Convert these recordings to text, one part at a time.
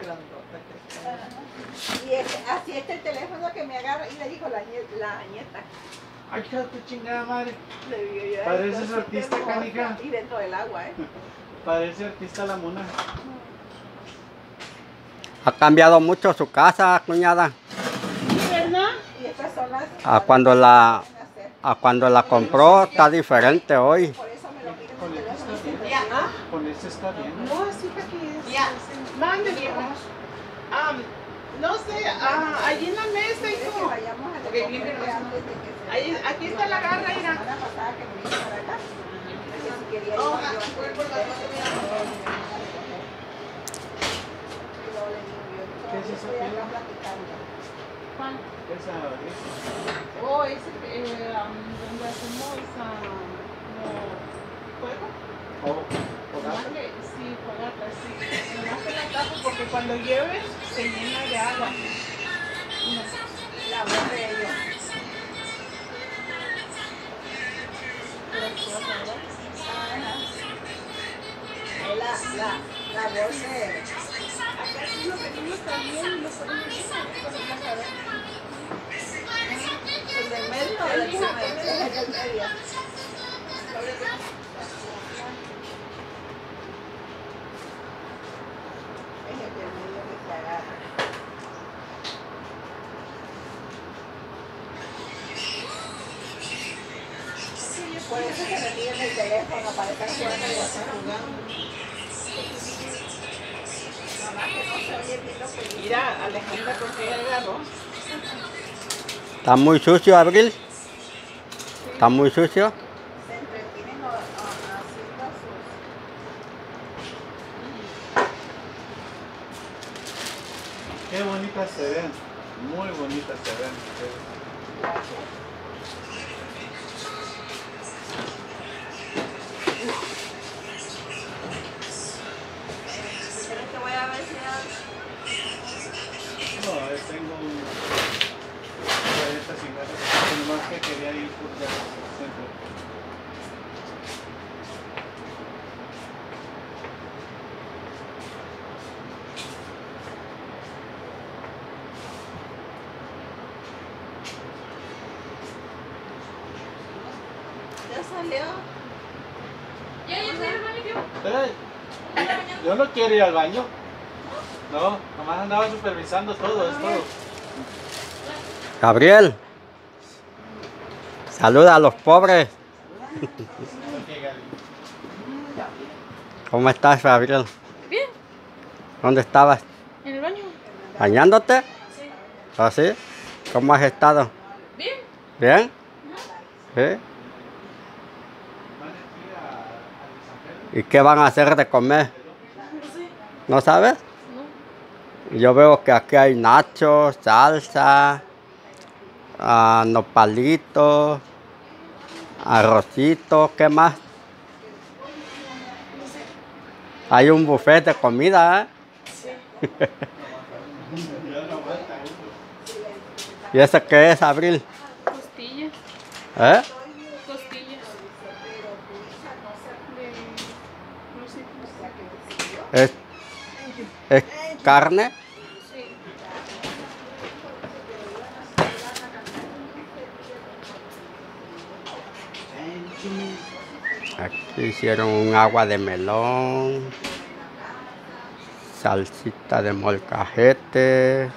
grandota que está. Y así está el teléfono que me agarra y le dijo la nieta. Ay, hija de tu chingada madre. Le digo yo, Pareces artista, hermosa. canija. Y dentro del agua, Parece artista la mona. Ha cambiado mucho su casa, cuñada. Sí, ¿verdad? Y estas son las... A cuando la compró está diferente hoy. Por eso me lo piden Con el este teléfono. está bien. Ya. Con este está bien. No, así para que es. Ya. Mande, viejo. No sé, allí en la mesa, ¿Quieres que hijo. vayamos a Ok, recoger libre, antes de que se... Ahí, aquí está la garra, La mira. semana pasada que me vine para acá. Que si quería ir Oh, yo antes fue de por la que foto, se- mira. Y luego le digo yo, ¿Qué es eso, estoy acá Pila? platicando. ¿Cuál? Esa, Oh, ese, donde hacemos fuego. Nomás que, sí, fogata, sí. Nomás que la tapo porque cuando llueve se llena de agua. No. La voz de ella. Preciosa, ¿verdad? Es la voz de... Acá sí lo venimos también y lo ponemos en la cabeza. El del medio o el del medio. Es el del medio que se agarra. Por eso se me pide el teléfono para estar jugando y estar jugando. Mamá, que no se oye bien lo que dice. Mira, Alejandra, ¿con qué agarró? Está muy sucio, Abril. Está muy sucio. Se entretienen haciendo sus... Qué bonitas se ven. Muy bonitas se ven. ¿Quieres que vaya a ver si No, tengo un 40 cigarros. Nomás que quería ir por ya siempre. ya salió? Espera, yo no quiero ir al baño. No, nomás andaba supervisando todo, es todo. Gabriel, saluda a los pobres. ¿Cómo estás, Gabriel? Bien. ¿Dónde estabas? ¿En el baño? ¿Bañándote? Sí. ¿Ah, sí? ¿Cómo has estado? Bien. ¿Bien? ¿Sí? ¿Y qué van a hacer de comer? No sé. ¿No sabes? No. Yo veo que aquí hay nachos, salsa, nopalitos, arrocito, ¿qué más? Hay un buffet de comida, ¿eh? Sí. ¿Y ese qué es, Abril? Costillas. ¿Eh? Costillas. No sé. ¿Es carne? Sí. Aquí hicieron un agua de melón, salsita de molcajete,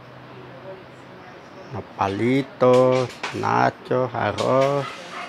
nopalitos, nachos, arroz.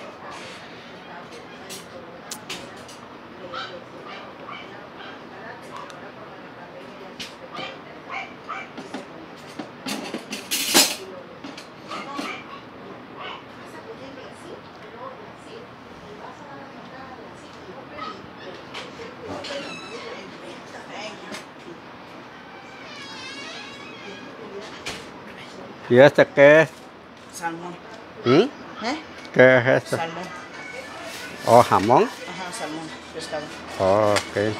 ¿Y este qué es? Salmón. ¿Mm? ¿Qué es esto? Salmón. ¿Oh, jamón? Ajá, salmón, pescado. Oh, ok.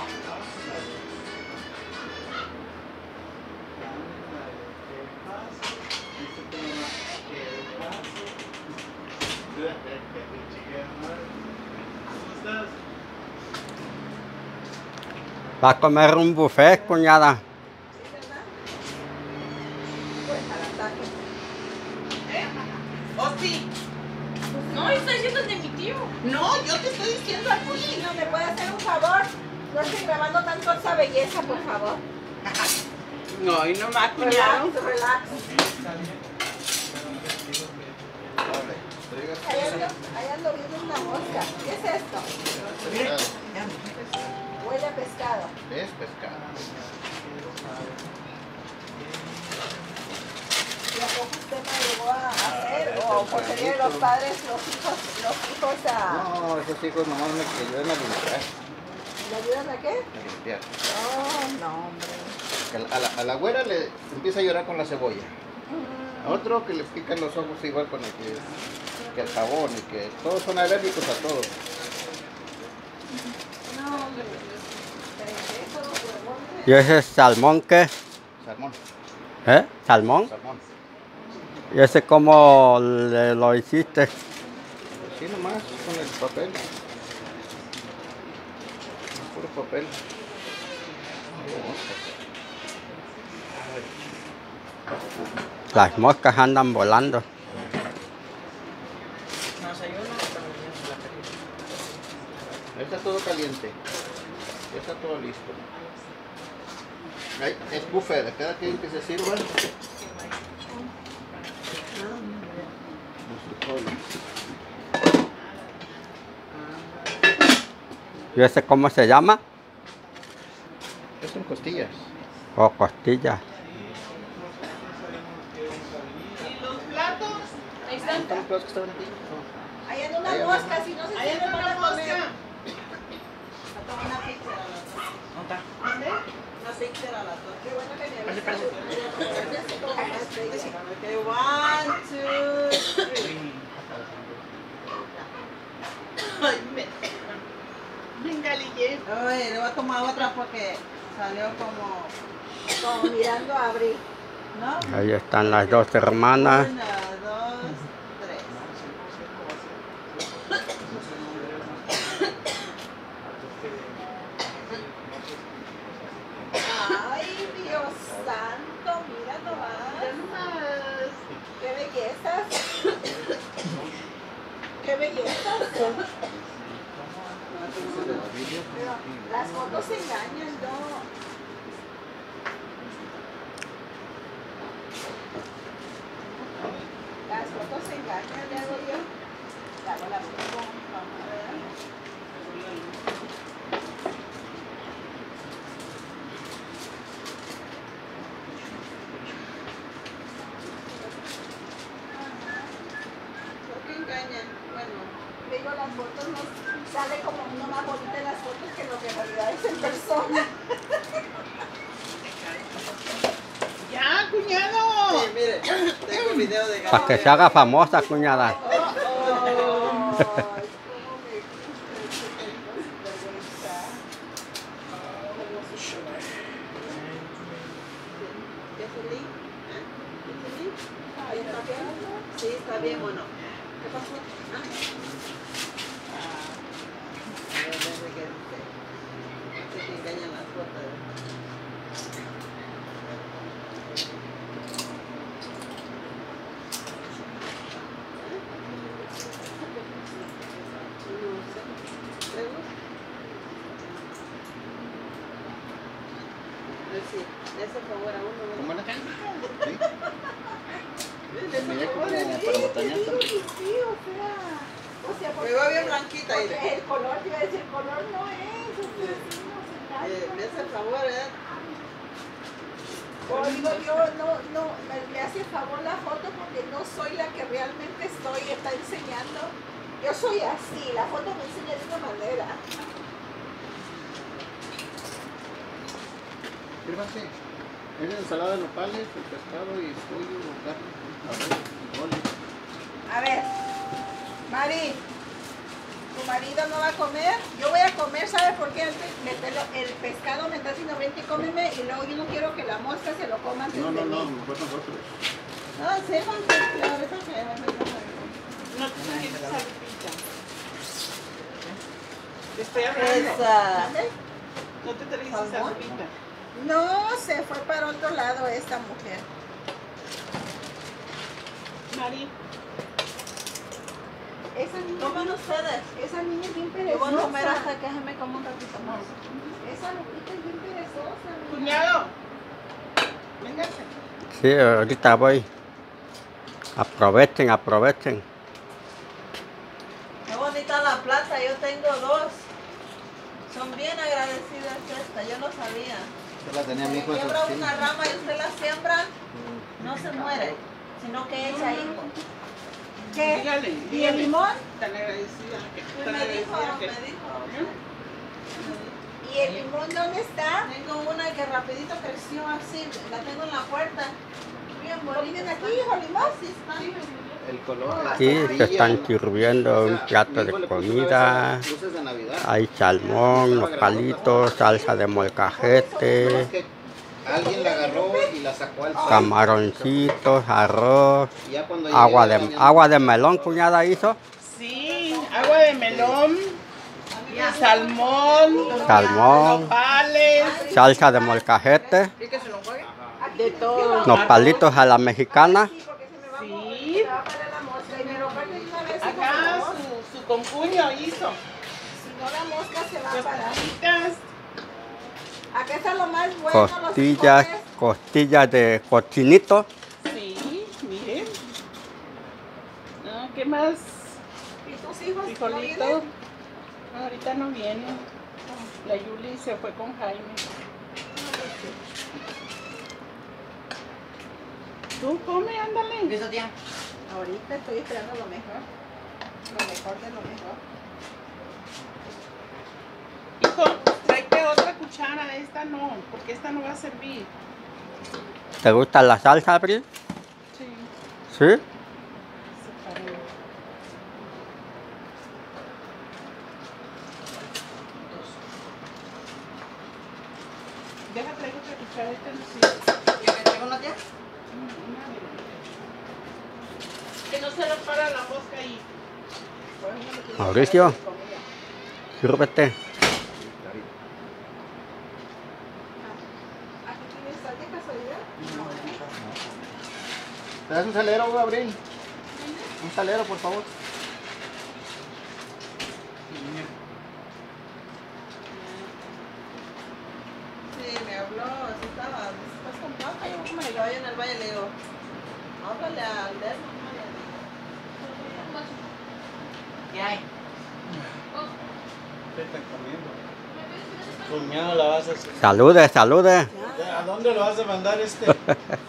¿Va a comer un buffet, cuñada? No, yo te estoy diciendo a Sí, ti. no me puede hacer un favor. No estoy grabando tanto esa belleza, por favor. No, y no más, cuñado. Relax, relax. Ahí ando viendo una mosca. ¿Qué es esto? Huele a pescado. Es pescado. ¿Y a poco usted me llegó a hacer? ¿O por ser los padres, los hijos No, esos hijos nomás me ayudan a limpiar. le ayudan a qué? A limpiar. Oh, no, hombre. A la güera le empieza a llorar con la cebolla. A otro que le pican los ojos igual con el que el jabón y que todos son alérgicos a todo. No, hombre. Eso, huevones. ¿Y ese salmón qué? Salmón, ¿Eh? ¿Salmón? salmón. ¿Y ese cómo lo hiciste? Así nomás con el papel. Puro papel. Las moscas andan volando. Ya está todo caliente. Ya está todo listo. Ahí, es buffet, cada quien que se sirva. Los frijoles. ¿Y ese cómo se llama? Estas son costillas. O costillas. ¿Y los platos? Ahí están. ¿Están los platos que estaban aquí? Ahí anda una mosca, si no se Ahí siente está no una la comer. mosca. Una pizza a las dos. Una pizza a las dos. Qué bueno que me avisas. Okay, 1, 2, 3. Ay, venga, Lille. Oye, le voy a tomar otra porque salió como, Como mirando a Abril. ¿no? Ahí están las dos hermanas. 1, 2, 3. Ay, Dios santo, mira nomás. Qué bellezas. Qué bellezas. Pero las fotos engañan, ¿no? Las fotos engañan, le hago yo. Le hago la foto, vamos a ver. ¿Por qué engañan? Bueno, Digo, las fotos no sale como uno más bonita en las fotos que lo que en realidad es en persona. Ya, cuñado. sí, mire, tengo un video de Para que se haga famosa, cuñada. Ay, cómo me gusta ese sinvergüenza. ¿Qué es el link? ¿Eh? ¿Qué es el link? Ay, ¿está bien? Sí, está bien o no. ¿Qué pasó? Ah. A ver, desde que se engañan las fotos. Sí, le hace favor a uno. ¿Cómo era? ¿Sí? Mira como para botanear también. Sí, o sea, Me va bien blanquita. porque Mire. el color, te iba a decir, el color no es, o sea, sí, no se engaña. Me hace favor, ¿eh? O digo yo, no, le hace favor la foto porque no soy la que realmente está enseñando. Yo soy así, la foto me enseña de una manera. Sírvase. Es ensalada de nopales, el pescado y pollo o carne. Frijoles. A ver, Mari, ¿tu marido no va a comer? Yo voy a comer, ¿sabe por qué? El pescado me está haciendo vente y cómeme y luego yo no quiero que la mosca se lo coma antes No, de no, no, mí. mejor nosotros. No, sírvanse, ahorita que me No te trajiste salpita. Te estoy hablando. Esa. ¿Mande? No te trajiste ¿Salmón? salpita. No, se fue para otro lado esta mujer. Mari, Esa niña, Coman ustedes. esa niña es bien Yo voy a comer perezosa. hasta que se me coma un ratito más. Esa Lupita es bien perezosa. mira. Cuñado. Véngase. Sí, ahorita voy. Aprovechen, aprovechen. Qué bonita la plata, yo tengo 2. Son bien agradecidas estas, yo no sabía. Yo la tenía mi hijo en su Siembra una oficina. rama y usted la siembra, no se muere, sino que echa hijo. ¿Qué? Dígale, ¿Y el dígale. limón? Tan agradecida que Pues tan me dijo, agradecida que. me dijo. ¿Y el limón dónde está? Tengo una que rapidito creció así, la tengo en la puerta. Bien ¿Lo bonita. viven aquí, hijo limón? Sí, está. El color. Aquí se están sirviendo un plato de comida. Luces de Navidad. Hay salmón, nopalitos, salsa de molcajete, Nomás que alguien la agarró y la sacó al sol. camaroncitos, arroz, Y ya cuando agua de melón, cuñada hizo. Sí, agua de melón, salmón, Salmón, nopales. salsa de molcajete, De todo. nopalitos a la mexicana. Sí, porque se me va Sí. a parar la mosca y me lo parte de una vez. hijo, por Acá favor. su concuño hizo. Si no, la mosca se va a parar. Costillitas. Acá está lo más bueno. los Costillas, frijoles. costillas de cochinito. Sí, miren. No, ¿qué más? ¿Y tus hijos no Frijolito. vienen? No, ahorita no viene. La Yuli se fue con Jaime. Tú come, ándale. Ahorita estoy esperando lo mejor. Lo mejor de lo mejor. Hijo, tráete otra cuchara. Esta no, porque esta no va a servir. ¿Te gusta la salsa, Abril? Sí. ¿Sí? Separé. Deja traigo otra cuchara. Esta no sirve. ¿Que me traigo una tía? Que no se le para la mosca ahí. Mauricio, sírvete. ¿Aquí tienes sal de casualidad? ¿Te das un salero, Gabriel? Un salero, por favor. Sí, me habló, así estaba, ¿estás con papá? Yo como le digo, en el valle le digo, háblale al Desmond. ¿Qué hay? ¿Qué están comiendo? Cuñado, la vas a hacer. Salude, salude. ¿A dónde lo vas a mandar este? ¿Qué,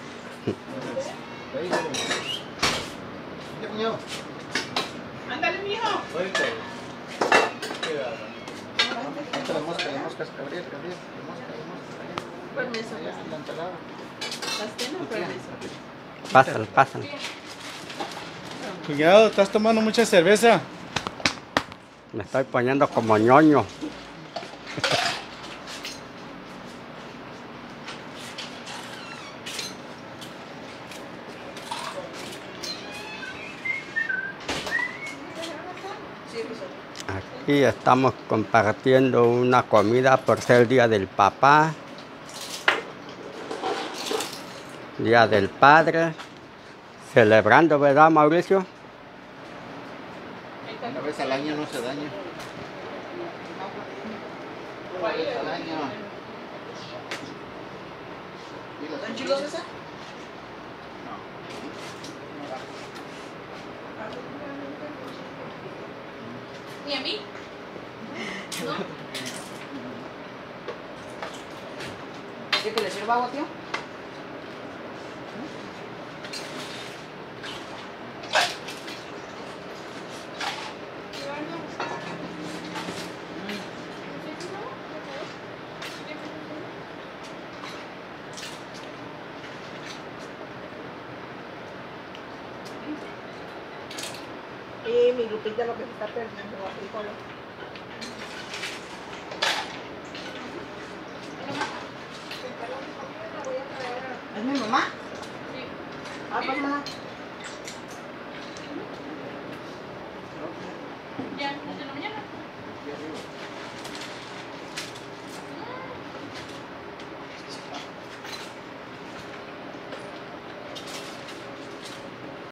cuñado? Ándale, mijo. Ahorita. Cuidado. Ahorita las moscas, Gabriel, las moscas. Permiso. Allá, la ensalada. ¿Las tienes? Permiso. Pásale, pásale. Cuñado, ¿estás tomando mucha cerveza? Me estoy poniendo como ñoño. Aquí estamos compartiendo una comida por ser el Día del Papá, Día del Padre, celebrando, ¿verdad, Mauricio? Una vez al año no se daña. Una vez al año. ¿Están chicos esa? ¿Y a mí? ¿No? ¿Quiere que le sirva agua, tío? Y mi Lupita lo que se está perdiendo, los frijoles. ¿Es mi mamá? Sí. Ah, pues mamá.